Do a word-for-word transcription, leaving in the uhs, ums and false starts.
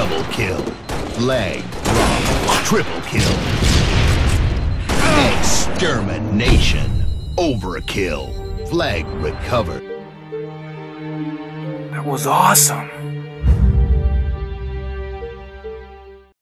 Double kill. Flag drop. Triple kill. Extermination. Overkill. Flag recovered. That was awesome.